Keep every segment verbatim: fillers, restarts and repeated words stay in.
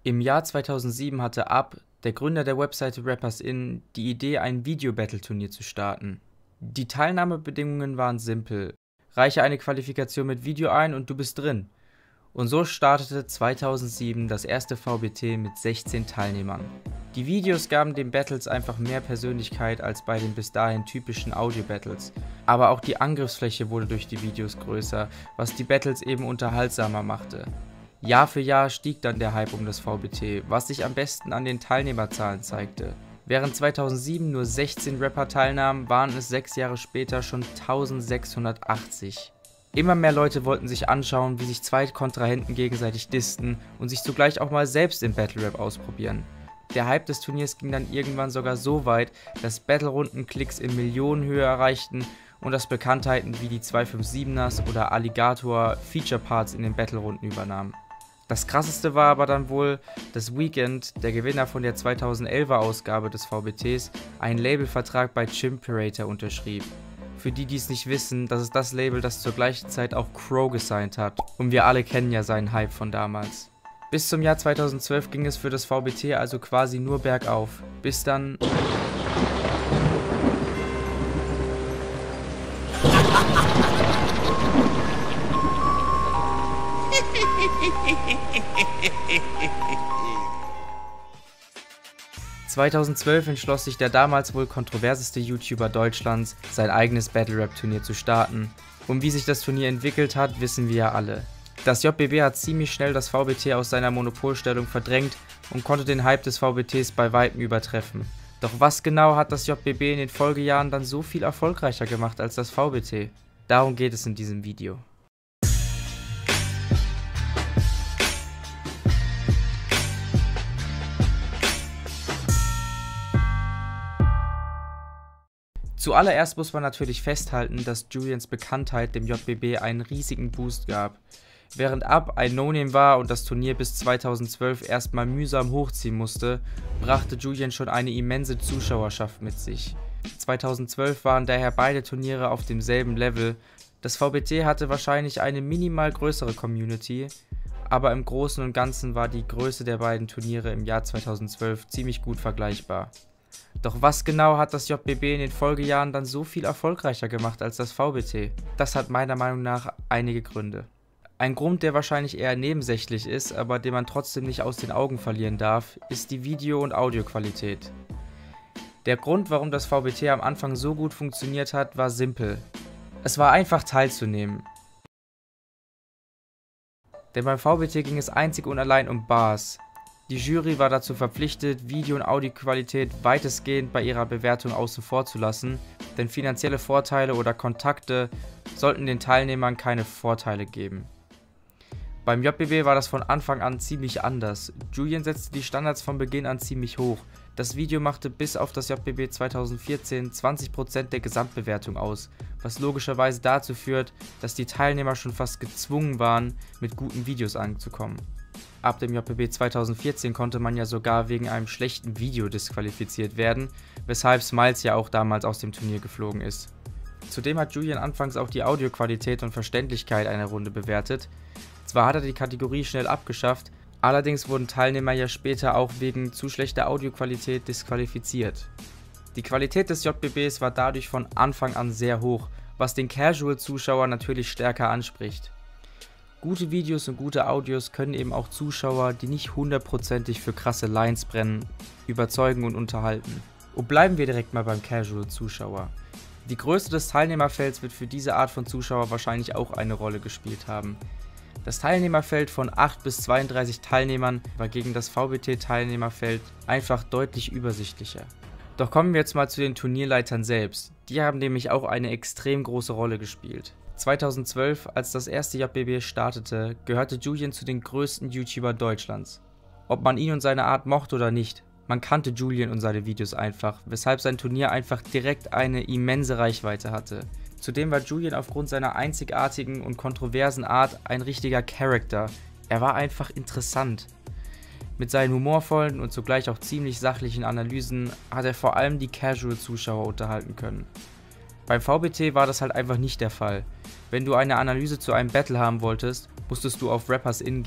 Im Jahr zweitausendsieben hatte Ab, der Gründer der Webseite Rappers In, die Idee, ein Video-Battle-Turnier zu starten. Die Teilnahmebedingungen waren simpel: Reiche eine Qualifikation mit Video ein und du bist drin. Und so startete zweitausendsieben das erste V B T mit sechzehn Teilnehmern. Die Videos gaben den Battles einfach mehr Persönlichkeit als bei den bis dahin typischen Audio-Battles. Aber auch die Angriffsfläche wurde durch die Videos größer, was die Battles eben unterhaltsamer machte. Jahr für Jahr stieg dann der Hype um das V B T, was sich am besten an den Teilnehmerzahlen zeigte. Während zweitausendsieben nur sechzehn Rapper teilnahmen, waren es sechs Jahre später schon eintausendsechshundertachtzig. Immer mehr Leute wollten sich anschauen, wie sich zwei Kontrahenten gegenseitig disten und sich zugleich auch mal selbst im Battle Rap ausprobieren. Der Hype des Turniers ging dann irgendwann sogar so weit, dass Battle-Runden Klicks in Millionenhöhe erreichten und dass Bekanntheiten wie die zweihundertsiebenundfünfzigers oder Alligator Feature-Parts in den Battle-Runden übernahmen. Das krasseste war aber dann wohl, dass Weeknd, der Gewinner von der zweitausendelfer Ausgabe des V B Ts, einen Labelvertrag bei Chimperator unterschrieb. Für die, die es nicht wissen, das ist das Label, das zur gleichen Zeit auch Crow gesigned hat. Und wir alle kennen ja seinen Hype von damals. Bis zum Jahr zweitausendzwölf ging es für das V B T also quasi nur bergauf. Bis dann... zweitausendzwölf entschloss sich der damals wohl kontroverseste YouTuber Deutschlands, sein eigenes Battle-Rap-Turnier zu starten. Und wie sich das Turnier entwickelt hat, wissen wir ja alle. Das J B B hat ziemlich schnell das V B T aus seiner Monopolstellung verdrängt und konnte den Hype des V B Ts bei weitem übertreffen. Doch was genau hat das J B B in den Folgejahren dann so viel erfolgreicher gemacht als das V B T? Darum geht es in diesem Video. Zuallererst muss man natürlich festhalten, dass Julians Bekanntheit dem J B B einen riesigen Boost gab. Während Ab ein No-Name war und das Turnier bis zweitausendzwölf erstmal mühsam hochziehen musste, brachte Julian schon eine immense Zuschauerschaft mit sich. zweitausendzwölf waren daher beide Turniere auf demselben Level. Das V B T hatte wahrscheinlich eine minimal größere Community, aber im Großen und Ganzen war die Größe der beiden Turniere im Jahr zweitausendzwölf ziemlich gut vergleichbar. Doch was genau hat das J B B in den Folgejahren dann so viel erfolgreicher gemacht als das V B T? Das hat meiner Meinung nach einige Gründe. Ein Grund, der wahrscheinlich eher nebensächlich ist, aber den man trotzdem nicht aus den Augen verlieren darf, ist die Video- und Audioqualität. Der Grund, warum das V B T am Anfang so gut funktioniert hat, war simpel. Es war einfach teilzunehmen. Denn beim V B T ging es einzig und allein um Bars. Die Jury war dazu verpflichtet, Video- und Audioqualität weitestgehend bei ihrer Bewertung außen vor zu lassen, denn finanzielle Vorteile oder Kontakte sollten den Teilnehmern keine Vorteile geben. Beim J B B war das von Anfang an ziemlich anders. Julian setzte die Standards von Beginn an ziemlich hoch. Das Video machte bis auf das J B B zweitausendvierzehn zwanzig Prozent der Gesamtbewertung aus, was logischerweise dazu führt, dass die Teilnehmer schon fast gezwungen waren, mit guten Videos anzukommen. Ab dem J B B zweitausendvierzehn konnte man ja sogar wegen einem schlechten Video disqualifiziert werden, weshalb Smiles ja auch damals aus dem Turnier geflogen ist. Zudem hat Julian anfangs auch die Audioqualität und Verständlichkeit einer Runde bewertet. Zwar hat er die Kategorie schnell abgeschafft, allerdings wurden Teilnehmer ja später auch wegen zu schlechter Audioqualität disqualifiziert. Die Qualität des J B Bs war dadurch von Anfang an sehr hoch, was den Casual-Zuschauer natürlich stärker anspricht. Gute Videos und gute Audios können eben auch Zuschauer, die nicht hundertprozentig für krasse Lines brennen, überzeugen und unterhalten. Und bleiben wir direkt mal beim Casual-Zuschauer. Die Größe des Teilnehmerfelds wird für diese Art von Zuschauer wahrscheinlich auch eine Rolle gespielt haben. Das Teilnehmerfeld von acht bis zweiunddreißig Teilnehmern war gegen das V B T-Teilnehmerfeld einfach deutlich übersichtlicher. Doch kommen wir jetzt mal zu den Turnierleitern selbst. Die haben nämlich auch eine extrem große Rolle gespielt. zweitausendzwölf, als das erste J B B startete, gehörte Julian zu den größten YouTuber Deutschlands. Ob man ihn und seine Art mochte oder nicht, man kannte Julian und seine Videos einfach, weshalb sein Turnier einfach direkt eine immense Reichweite hatte. Zudem war Julian aufgrund seiner einzigartigen und kontroversen Art ein richtiger Charakter. Er war einfach interessant. Mit seinen humorvollen und zugleich auch ziemlich sachlichen Analysen hat er vor allem die Casual-Zuschauer unterhalten können. Beim V B T war das halt einfach nicht der Fall. Wenn du eine Analyse zu einem Battle haben wolltest, musstest du auf Rappers In gehen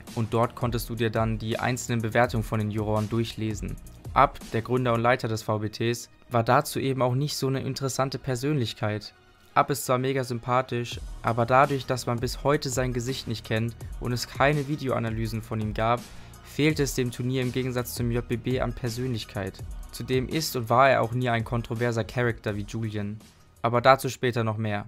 und dort konntest du dir dann die einzelnen Bewertungen von den Juroren durchlesen. Ab, der Gründer und Leiter des V B Ts, war dazu eben auch nicht so eine interessante Persönlichkeit. Ab ist zwar mega sympathisch, aber dadurch, dass man bis heute sein Gesicht nicht kennt und es keine Videoanalysen von ihm gab, fehlt es dem Turnier im Gegensatz zum J B B an Persönlichkeit. Zudem ist und war er auch nie ein kontroverser Charakter wie Julian. Aber dazu später noch mehr.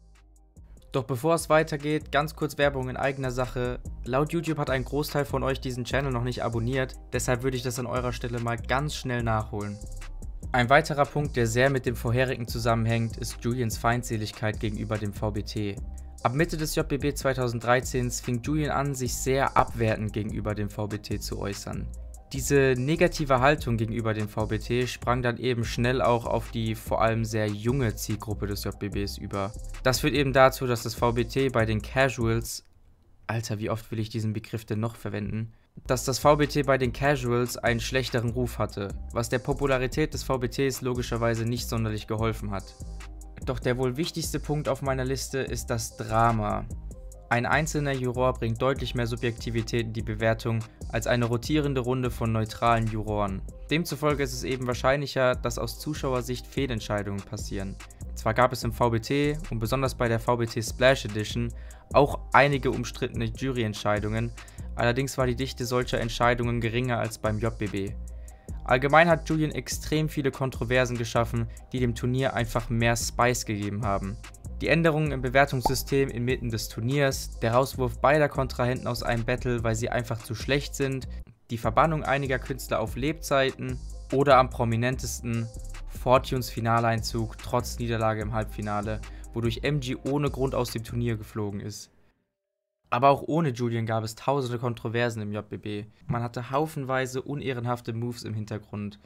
Doch bevor es weitergeht, ganz kurz Werbung in eigener Sache. Laut YouTube hat ein Großteil von euch diesen Channel noch nicht abonniert, deshalb würde ich das an eurer Stelle mal ganz schnell nachholen. Ein weiterer Punkt, der sehr mit dem vorherigen zusammenhängt, ist Julians Feindseligkeit gegenüber dem V B T. Ab Mitte des J B B zweitausenddreizehn fing Julian an, sich sehr abwertend gegenüber dem V B T zu äußern. Diese negative Haltung gegenüber dem V B T sprang dann eben schnell auch auf die vor allem sehr junge Zielgruppe des J B Bs über. Das führt eben dazu, dass das V B T bei den Casuals, Alter, wie oft will ich diesen Begriff denn noch verwenden, dass das V B T bei den Casuals einen schlechteren Ruf hatte, was der Popularität des V B Ts logischerweise nicht sonderlich geholfen hat. Doch der wohl wichtigste Punkt auf meiner Liste ist das Drama. Ein einzelner Juror bringt deutlich mehr Subjektivität in die Bewertung als eine rotierende Runde von neutralen Juroren. Demzufolge ist es eben wahrscheinlicher, dass aus Zuschauersicht Fehlentscheidungen passieren. Zwar gab es im V B T und besonders bei der V B T Splash Edition auch einige umstrittene Juryentscheidungen, allerdings war die Dichte solcher Entscheidungen geringer als beim J B B. Allgemein hat Julian extrem viele Kontroversen geschaffen, die dem Turnier einfach mehr Spice gegeben haben. Die Änderungen im Bewertungssystem inmitten des Turniers, der Rauswurf beider Kontrahenten aus einem Battle, weil sie einfach zu schlecht sind, die Verbannung einiger Künstler auf Lebzeiten oder am prominentesten Fortunes Finaleinzug trotz Niederlage im Halbfinale, wodurch M G ohne Grund aus dem Turnier geflogen ist. Aber auch ohne Julian gab es tausende Kontroversen im J B B. Man hatte haufenweise unehrenhafte Moves im Hintergrund.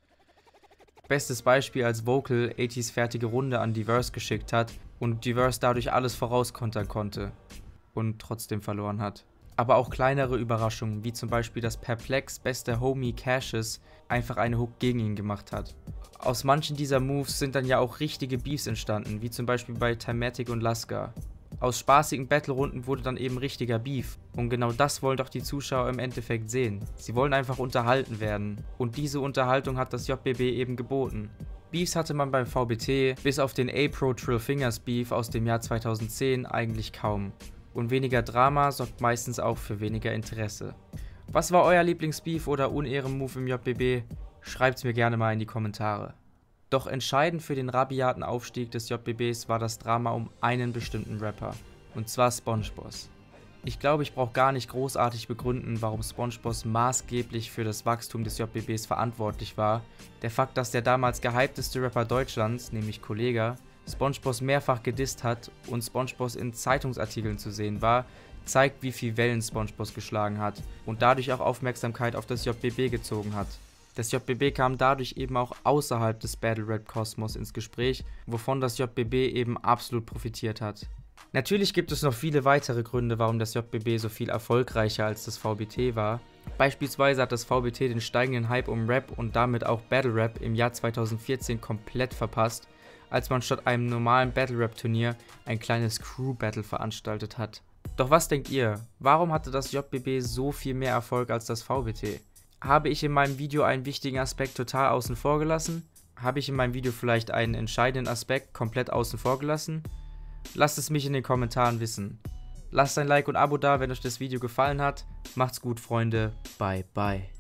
Bestes Beispiel, als Vocal achtzig's fertige Runde an Diverse geschickt hat und Diverse dadurch alles vorauskontern konnte und trotzdem verloren hat. Aber auch kleinere Überraschungen, wie zum Beispiel, dass Perplex bester Homie Cassius einfach eine Hook gegen ihn gemacht hat. Aus manchen dieser Moves sind dann ja auch richtige Beefs entstanden, wie zum Beispiel bei Timatic und Laska. Aus spaßigen Battle-Runden wurde dann eben richtiger Beef. Und genau das wollen doch die Zuschauer im Endeffekt sehen. Sie wollen einfach unterhalten werden. Und diese Unterhaltung hat das J B B eben geboten. Beefs hatte man beim V B T, bis auf den A-Pro Trill Fingers Beef aus dem Jahr zweitausendzehn, eigentlich kaum. Und weniger Drama sorgt meistens auch für weniger Interesse. Was war euer Lieblingsbeef oder Unehrenmove im J B B? Schreibt's mir gerne mal in die Kommentare. Doch entscheidend für den rabiaten Aufstieg des J B Bs war das Drama um einen bestimmten Rapper, und zwar SpongeBoss. Ich glaube, ich brauche gar nicht großartig begründen, warum SpongeBoss maßgeblich für das Wachstum des J B Bs verantwortlich war. Der Fakt, dass der damals gehypteste Rapper Deutschlands, nämlich Kollegah, SpongeBoss mehrfach gedisst hat und SpongeBoss in Zeitungsartikeln zu sehen war, zeigt, wie viel Wellen SpongeBoss geschlagen hat und dadurch auch Aufmerksamkeit auf das J B B gezogen hat. Das J B B kam dadurch eben auch außerhalb des Battle-Rap-Kosmos ins Gespräch, wovon das J B B eben absolut profitiert hat. Natürlich gibt es noch viele weitere Gründe, warum das J B B so viel erfolgreicher als das V B T war. Beispielsweise hat das V B T den steigenden Hype um Rap und damit auch Battle-Rap im Jahr zweitausendvierzehn komplett verpasst, als man statt einem normalen Battle-Rap-Turnier ein kleines Crew-Battle veranstaltet hat. Doch was denkt ihr? Warum hatte das J B B so viel mehr Erfolg als das V B T? Habe ich in meinem Video einen wichtigen Aspekt total außen vor gelassen? Habe ich in meinem Video vielleicht einen entscheidenden Aspekt komplett außen vor gelassen? Lasst es mich in den Kommentaren wissen. Lasst ein Like und Abo da, wenn euch das Video gefallen hat. Macht's gut, Freunde. Bye, bye.